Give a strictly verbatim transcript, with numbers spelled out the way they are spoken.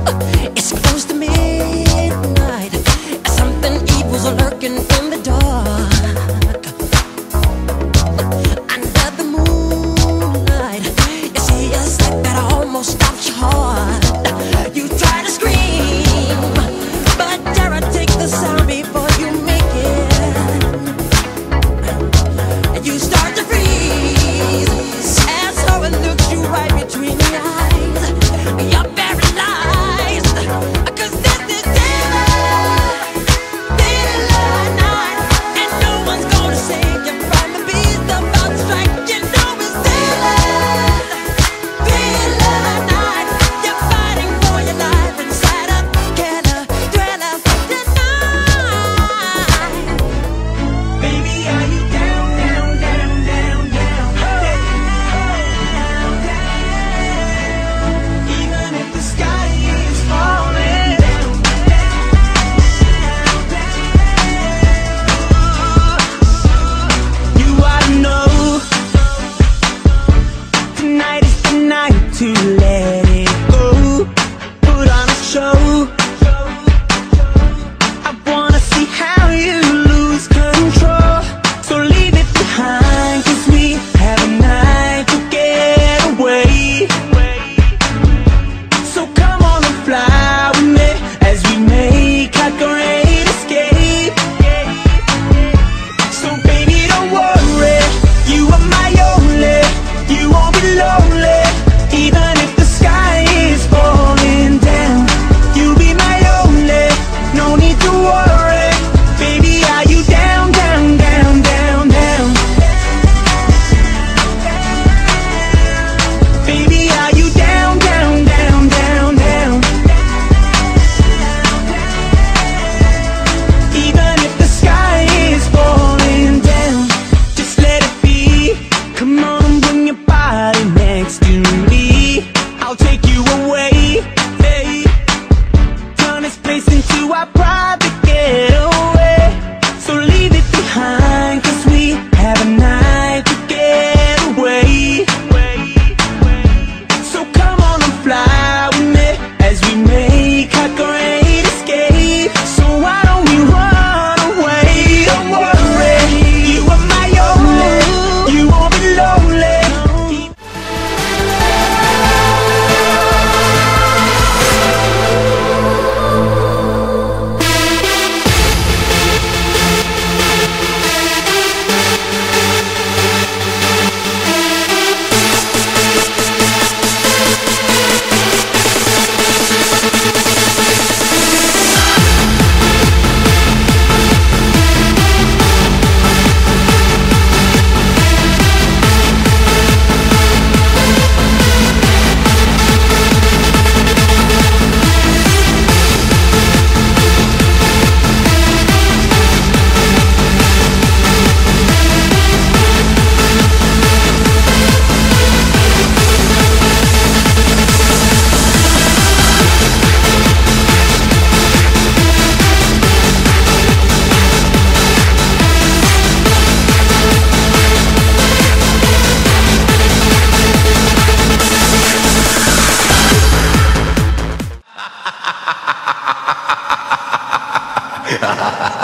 It's close to midnight. Something evil's lurking in the dark. Under the moonlight, you see a sight that almost stops your heart. You try to scream, but terror takes the sound before you make it. And you start to freeze as horror looks you right between the eyes. You're paralyzed, 'cause this is daylight, daylight night, and no one's gonna save you from the beast about to strike. You know it's daylight, daylight night. You're fighting for your life inside a killer thriller tonight. Baby, are you down, down, down, down, down, down, down? Even if the sky is falling down, down, down. You ought to know tonight is the night to let it go. Put on a show. I wanna see how you lose control. So leave it behind, 'cause we have a night to get away. So come on and fly with me as we make our great escape. So baby, don't worry, you are my only. You won't be lonely, even if the sky is falling down. You'll be my only, no need to worry. Baby, are you down, down, down, down, down? Baby, are you down, down, down, down, down? Even if the sky is falling down, just let it be. Come on and bring your body next to me. I'll take you away, hey. Turn this place into our private getaway. So leave it behind, 'cause we have a night to get away. So come on and fly with me as we make our great escape. So why don't we run away? Don't worry, you are my only. You won't be lonely. Ha ha ha.